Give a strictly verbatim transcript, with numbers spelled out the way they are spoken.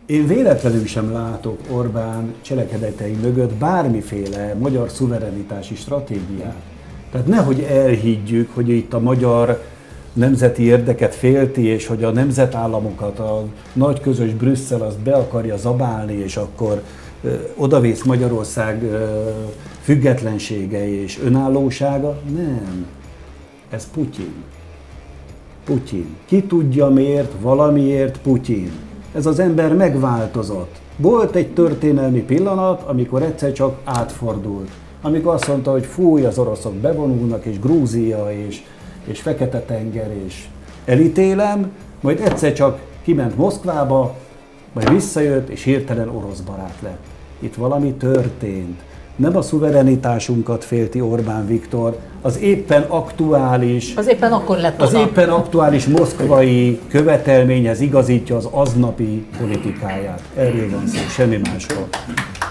Én véletlenül sem látok Orbán cselekedetei mögött bármiféle magyar szuverenitási stratégiát. Tehát nehogy elhiggyük, hogy itt a magyar nemzeti érdeket félti, és hogy a nemzetállamokat, a nagy közös Brüsszel azt be akarja zabálni, és akkor ö, odavész Magyarország ö, függetlensége és önállósága. Nem. Ez Putyin. Putyin. Ki tudja miért, valamiért Putyin. Ez az ember megváltozott. Volt egy történelmi pillanat, amikor egyszer csak átfordult. Amikor azt mondta, hogy fúj, az oroszok bevonulnak, és Grúzia, és, és Fekete-tenger, és elítélem, majd egyszer csak kiment Moszkvába, majd visszajött, és hirtelen orosz barát lett. Itt valami történt. Nem a szuverenitásunkat félti Orbán Viktor, az éppen aktuális, Az éppen akkor lett az oda. éppen aktuális moszkvai követelményhez igazítja az aznapi politikáját. Erről van szó, semmi másról.